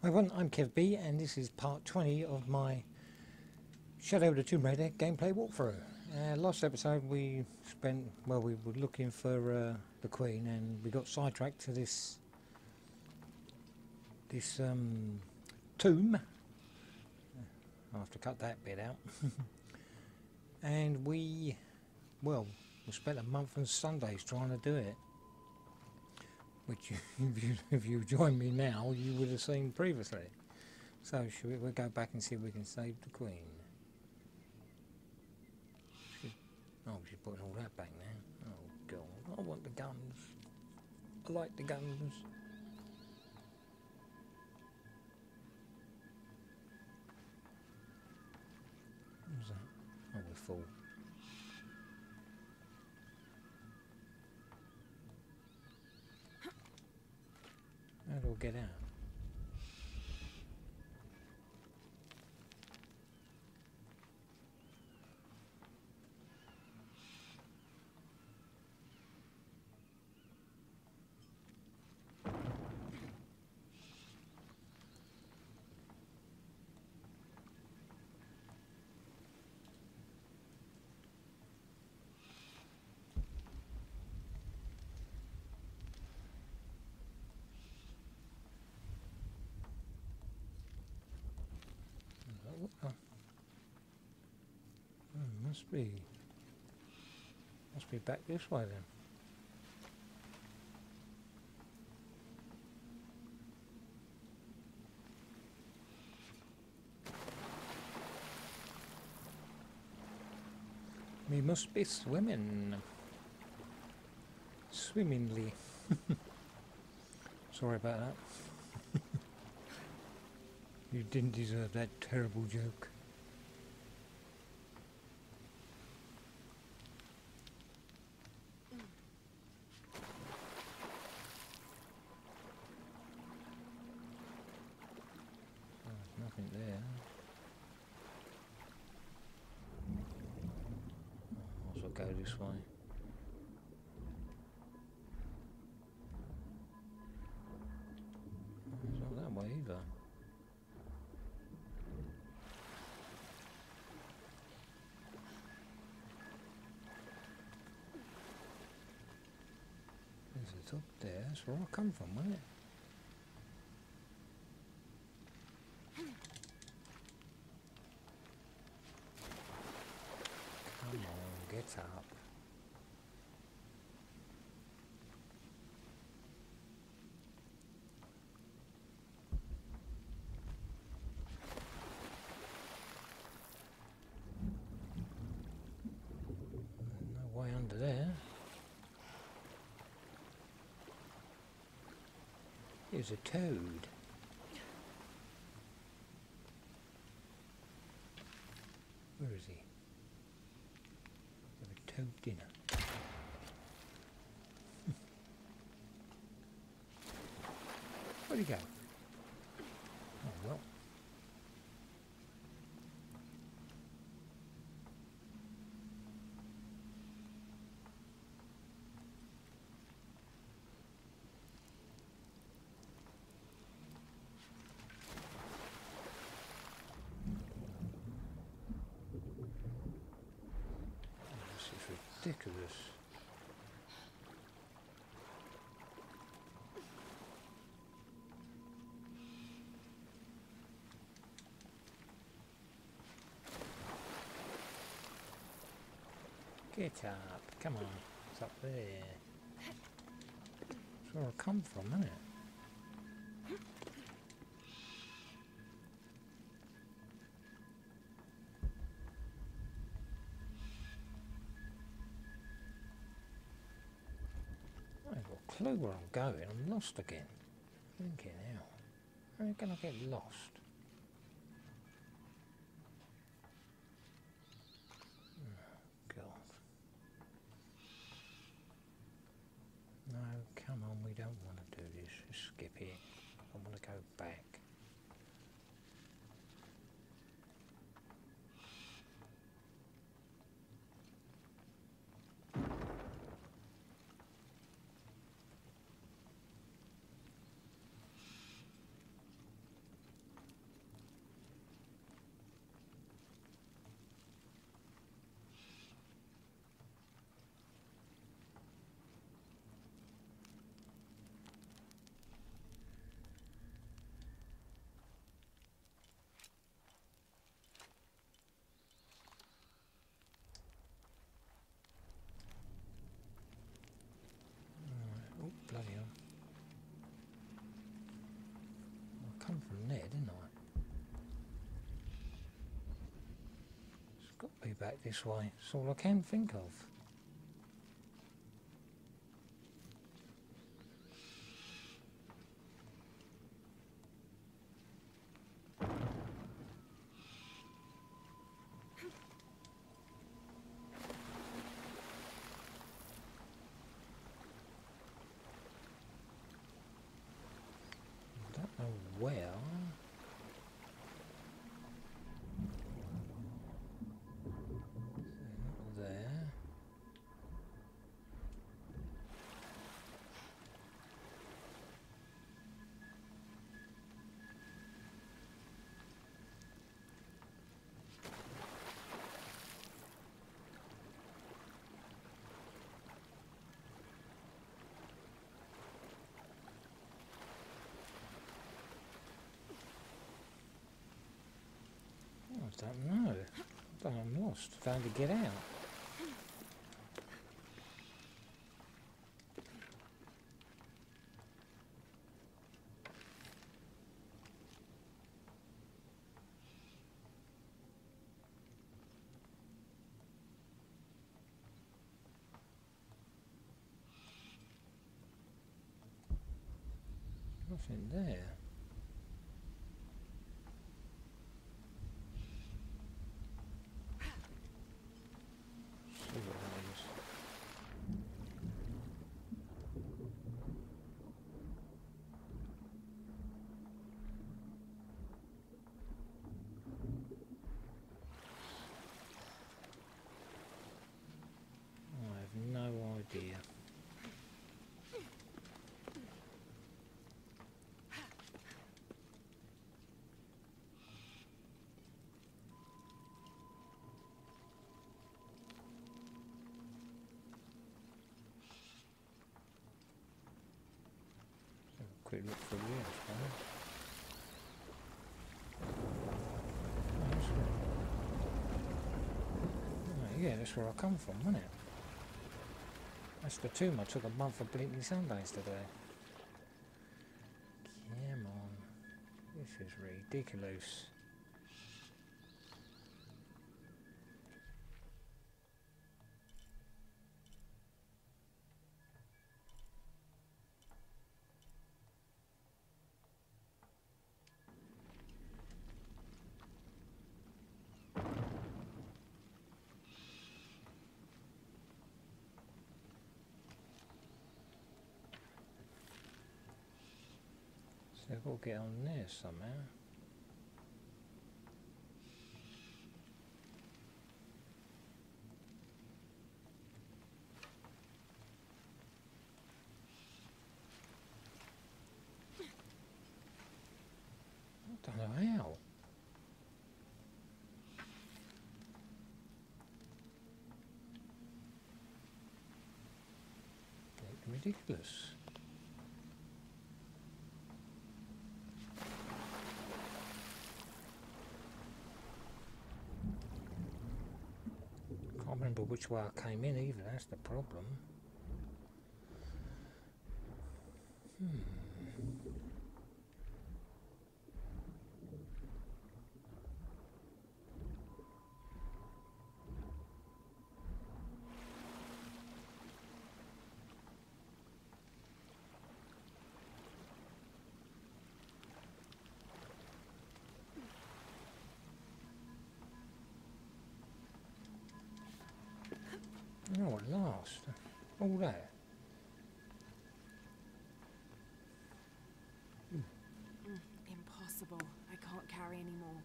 Hi everyone, I'm ImKevBe and this is part 20 of my Shadow of the Tomb Raider gameplay walkthrough. Last episode we were looking for the Queen, and we got sidetracked to this tomb. I'll have to cut that bit out. And we spent a month and Sundays trying to do it. Which, if you join me now, you would have seen previously. So, we'll go back and see if we can save the Queen. She's putting all that back now. Oh, God. I want the guns. I like the guns. What was that? Oh, we're full. How do I get out? Must be back this way then. We must be swimmingly. Sorry about that. You didn't deserve that terrible joke. Nothing there. Might as well go this way. It's not that way either. There's a top there. That's where I come from, wasn't it? Get up. No way under there. Here's a toad. Where is he? Toad dinner. Where'd he go? Oh well. Ridiculous. Get up, come on, it's up there. That's where I come from, isn't it? I haven't got a clue where I'm going. I'm lost again. Thinking how can I get lost? Oh God. No, come on, we don't want to do this. Just skip it. I want to go back. come from there, didn't I? It's got to be back this way. That's all I can think of. Well, there. I don't know. I'm lost. Trying to get out. Nothing there. Idea. Have a quick look through here, I suppose. Oh, yeah, that's where I come from, wasn't it? That's the tomb I took a month of blinking Sundays to do. Come on. This is ridiculous. So I've got to get on there somehow. I don't know how. Ridiculous. Can't remember which way I came in either, that's the problem. Oh, at last. All that. Impossible. I can't carry anymore.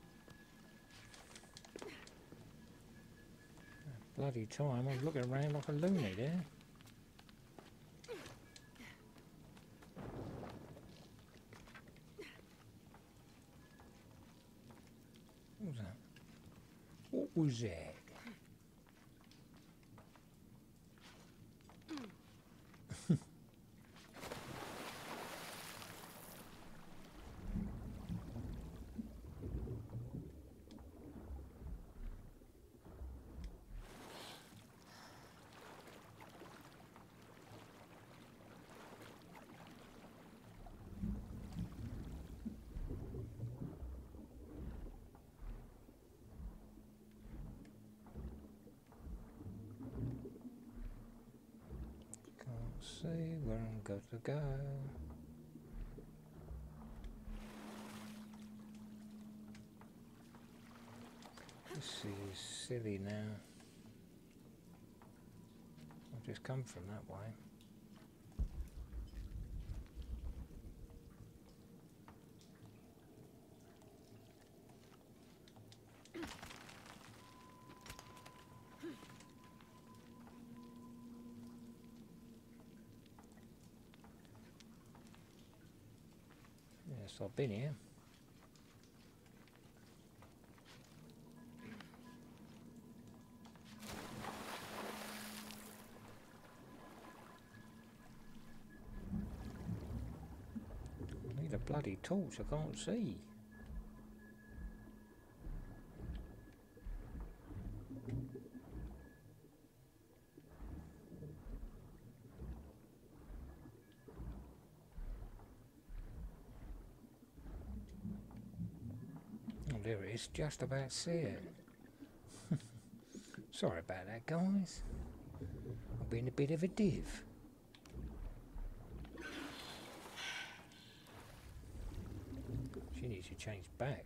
Bloody time, I was looking around like a loony there. What was that? What was that? see where I'm going to go. This is silly now. I've just come from that way. Yes, I've been here. I need a bloody torch, I can't see. Oh, there it is, just about see it. Sorry about that, guys. I've been a bit of a div. She needs to change back.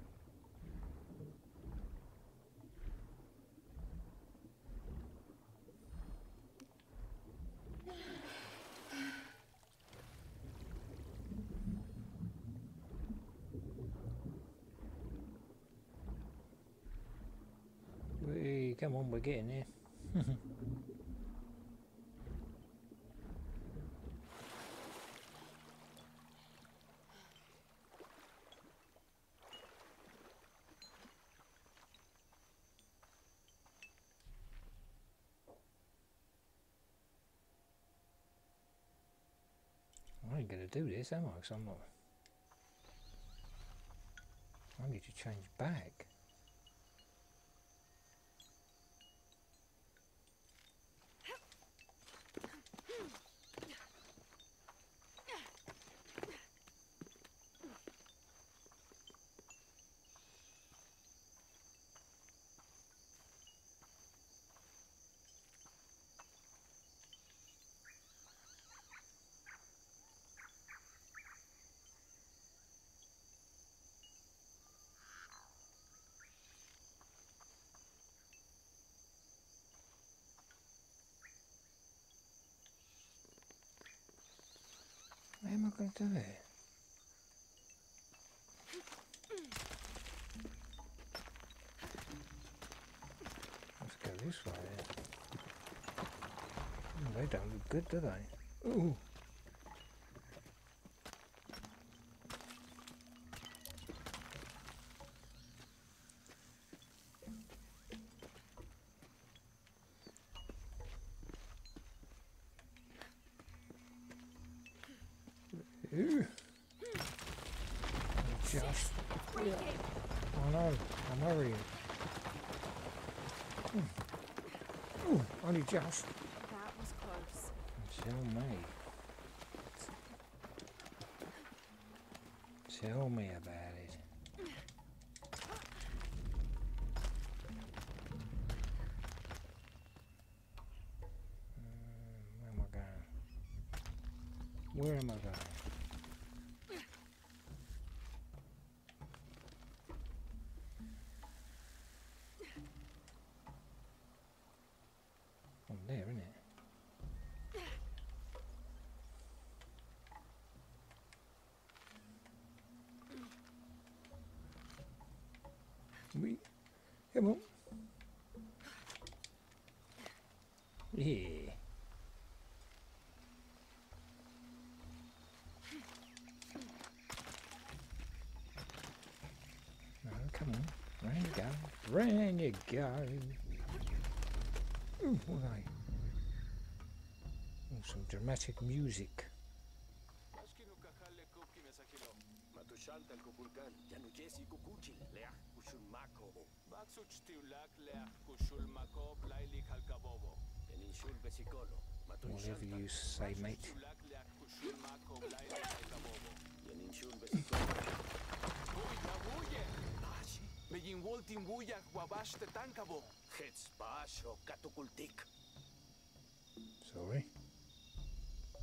Come on, we're getting there. I ain't gonna do this, am I? 'Cause I'm not. I need to change back. How am I going to do it? Let's go this way then. Oh, they don't look good, do they? Ooh. Ooh. Just. Yeah. Oh no, I'm hurrying. Ooh, only just. That was close. Tell me. Tell me about it. Where am I going? Where am I going? I'm there, isn't it? Come on. Yeah. No, come on. Round you go. Round you go. Ooh, what are they? Oh, some dramatic music. Whatever you say, mate. Sorry.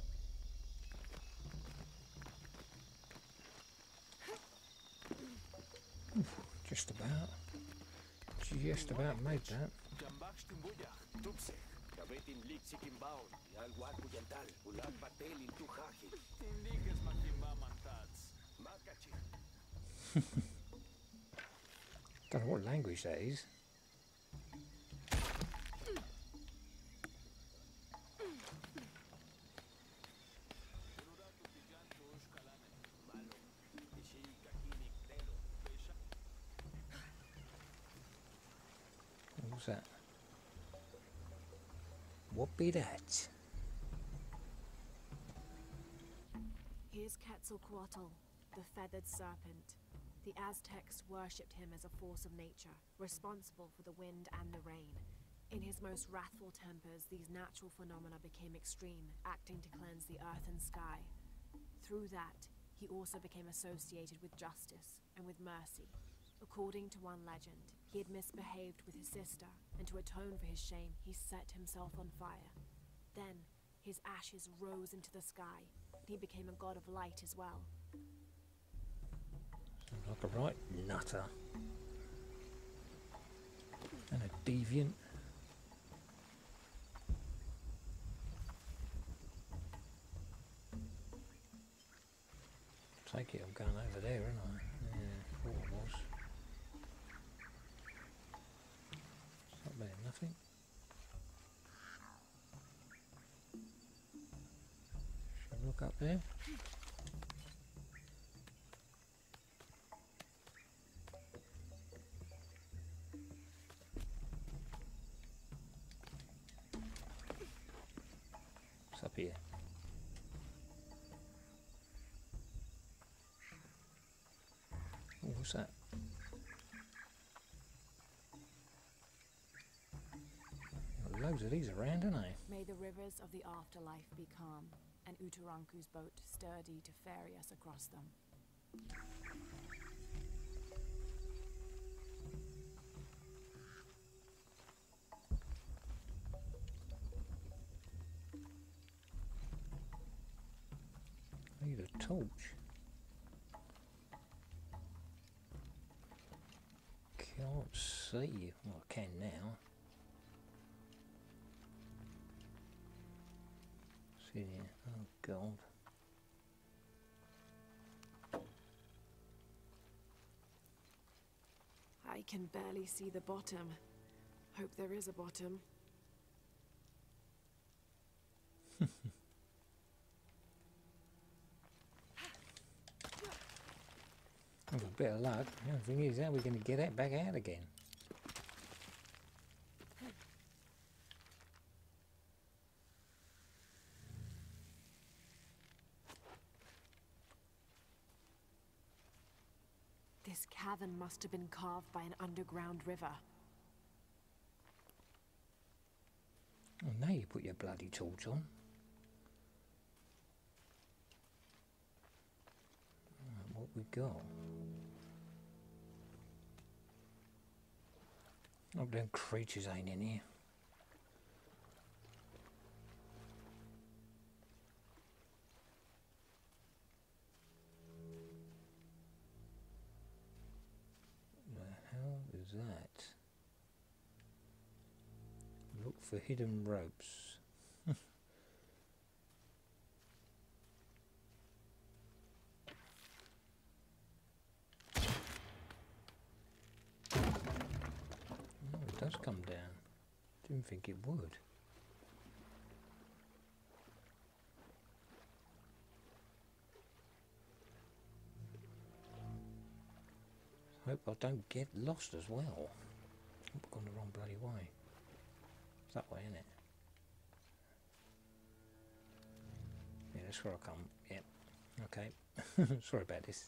Just about. Just about made that. Don't know what language that is. What's that? What be that? Here's Quetzalcoatl, the feathered serpent. The Aztecs worshipped him as a force of nature, responsible for the wind and the rain. In his most wrathful tempers, these natural phenomena became extreme, acting to cleanse the earth and sky. Through that, he also became associated with justice and with mercy. According to one legend, he had misbehaved with his sister, and to atone for his shame, he set himself on fire. Then, his ashes rose into the sky, and he became a god of light as well. Sounds like a right nutter. And a deviant. Take it, I'm going over there, aren't I? Yeah, thought I was. It's not bad, nothing. Should I look up there? What's up here? Oh, what's that? Got loads of these around, don't I? May the rivers of the afterlife be calm, and Utaranku's boat sturdy to ferry us across them. I need a torch. Can't see. Well, I can now. See here. Oh God. I can barely see the bottom. Hope there is a bottom. With a bit of luck. The only thing is, how are we going to get it back out again? This cavern must have been carved by an underground river. Oh, now you put your bloody torch on. Right, what we got? Oh, them creatures ain't in here. The hell is that? Look for hidden ropes. It does come down. Didn't think it would. Hope I don't get lost as well. Hope I've gone the wrong bloody way. It's that way, isn't it? Yeah, that's where I come. Yep. Okay. Sorry about this.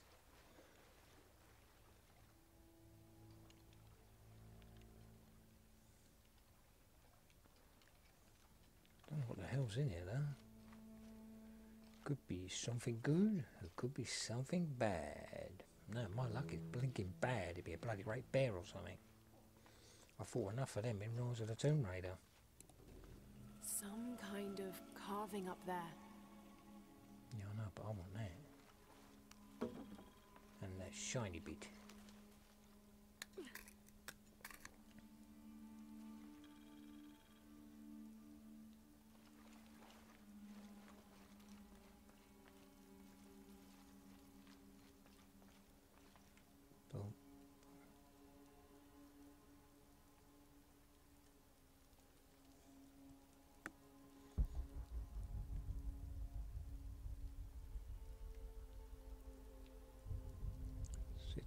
Don't know what the hell's in here though. Could be something good, or could be something bad. No, my luck is blinking bad. It'd be a bloody great bear or something. I fought enough of them in Rise of the Tomb Raider. Some kind of carving up there. Yeah, I know, but I want that. And that shiny bit.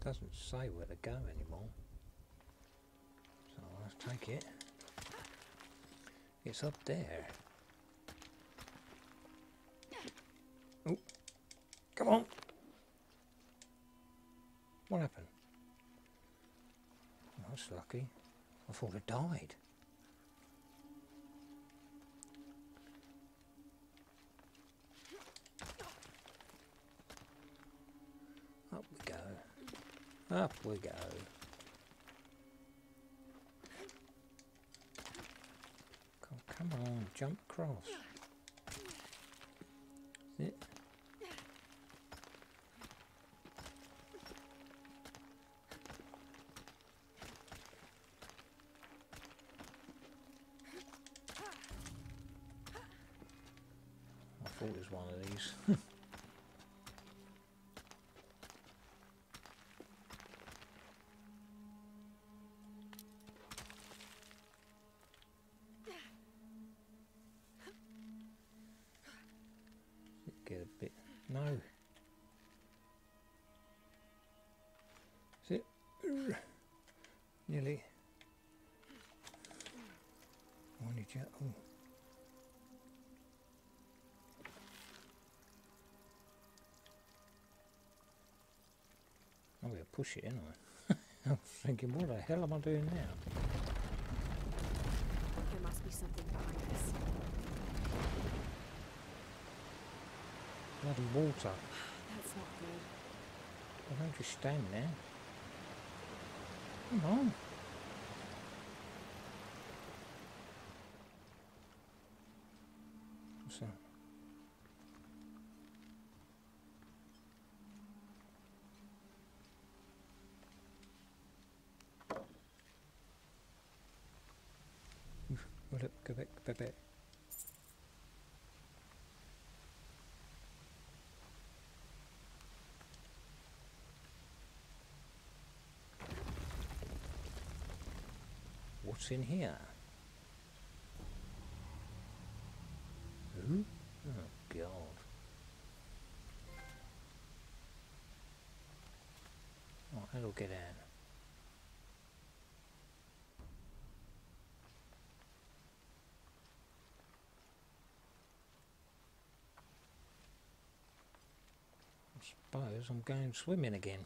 doesn't say where to go anymore. So let's take it. It's up there. Oh, come on. What happened? Oh, that's lucky. I thought I died. Up we go. Up we go. Come on, jump across. Is it? I thought it was one of these. Get a bit. No. Is it? Nearly. Why did you? Oh. I'm going to push it, ain't I? I was thinking, what the hell am I doing now? There must be something behind this. Bloody water. That's not good. Well, don't just stand there. Come on. What's that? Go back, go back. What's in here? Who? Oh God. Oh, that'll get in. I suppose I'm going swimming again.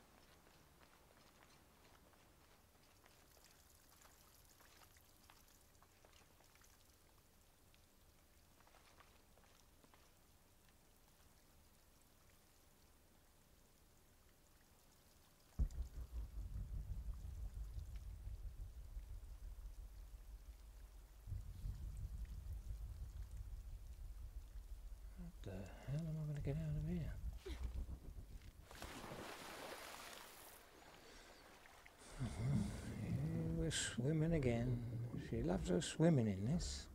What the hell am I going to get out of here? Here we're swimming again. She loves her swimming in this.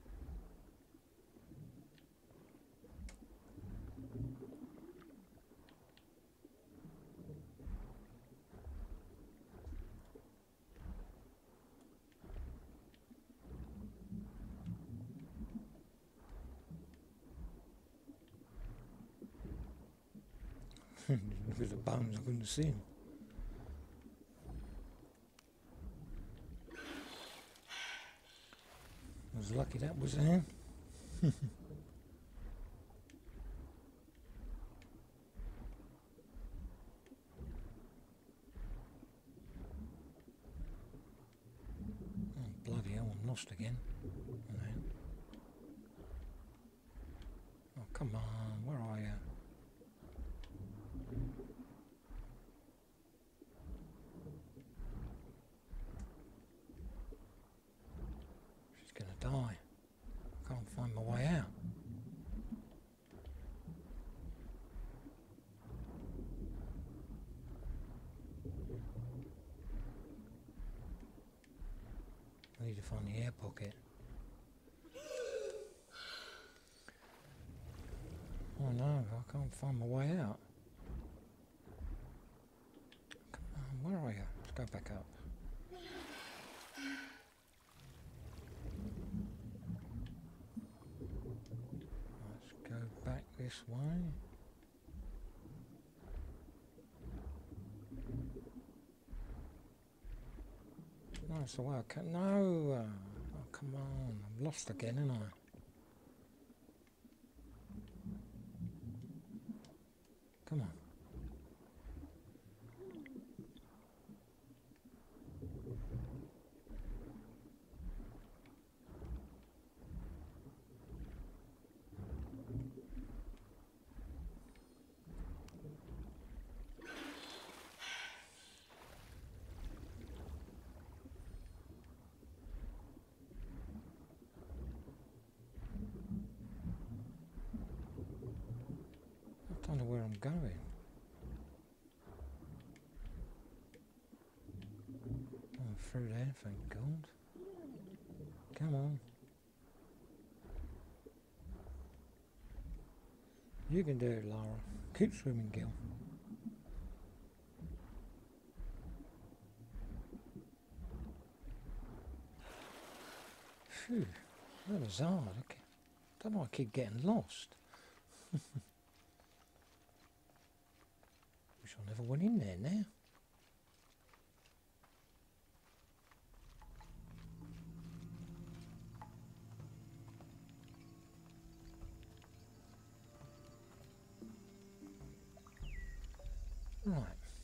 Look at the bones, I couldn't see them. I was lucky that was there. Oh, bloody hell, I'm lost again. Oh, come on, where are you? She's gonna die. I can't find my way out. I need to find the air pocket. Oh no, I can't find my way out. Come on, where are you? Let's go back up. Let's go back this way. that's the way I can. No! Oh, come on. I'm lost again, aren't I? Come on. I don't know where I'm going. I'm through there, thank God. Come on. You can do it, Lara. Keep swimming, Gil. Phew, that was hard. I don't know, I keep getting lost. Wish I never went in there now. Right.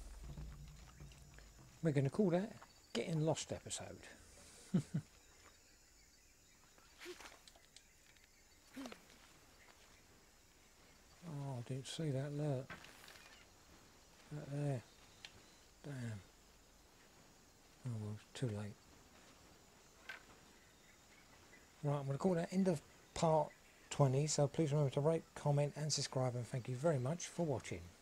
We're going to call that Getting Lost episode. Oh, I didn't see that, look. That there. Damn. Oh well, it's too late. Right, I'm going to call that end of part 20, so please remember to rate, comment and subscribe, and thank you very much for watching.